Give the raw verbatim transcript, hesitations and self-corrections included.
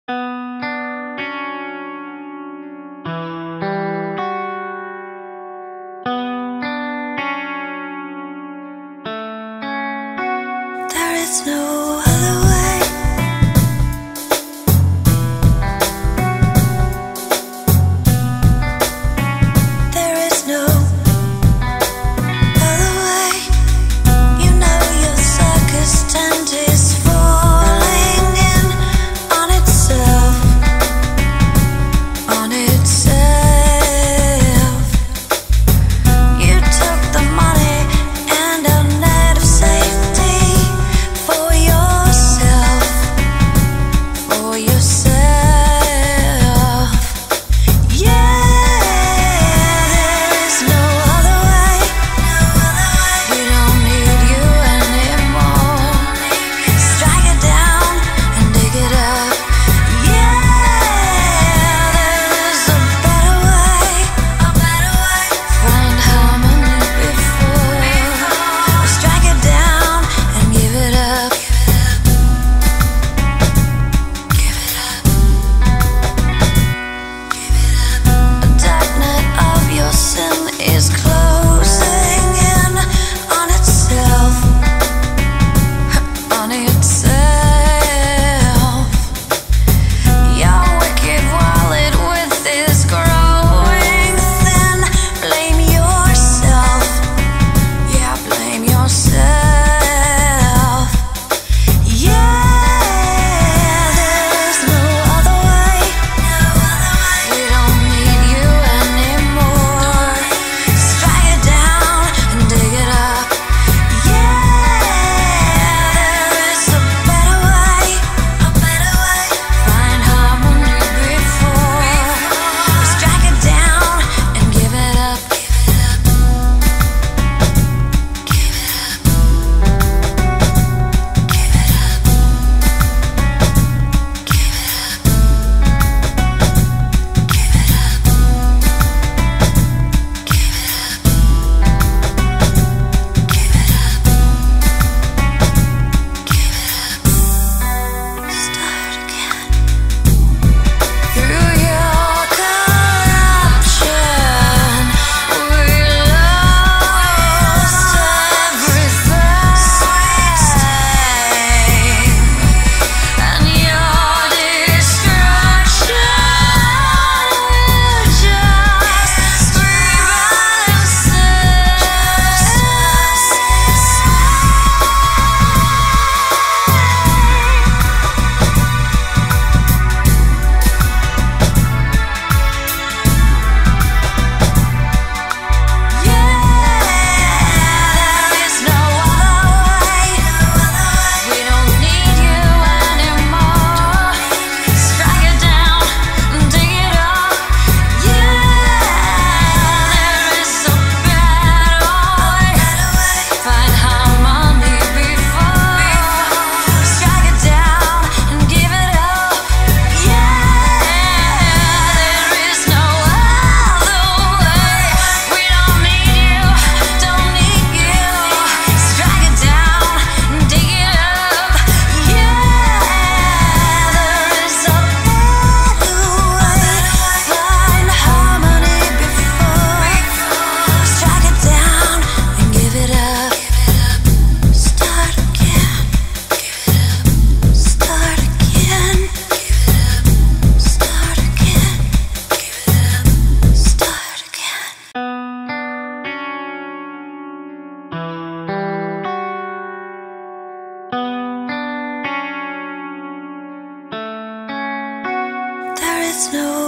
There is no other way. There is no other way. You know your circus tent is falling in on itself, on itself. You took the money and a net of safety for yourself, for yourself. Yeah, there is no other way. We don't need you anymore. Strike it down and dig it up. Yeah, there is a better way, a better way. Find harmony before. Strike it down and give it up. Give it up. The dark night of your sin is closing in on itself, on itself. Your wicked wallet width is growing thin. Blame yourself, yeah, blame yourself. Yeah, there is no other way. We don't need you anymore. Strike it down and dig it up. Yeah, there is a better way, a better way. Find harmony before. Strike it down and give it up. Give it up. Give it up. Give it up. Give it up. Give it up. Give it up. Give it up. Start again. Through your corruption, we lost everything, and your destruction will just rebalance There is no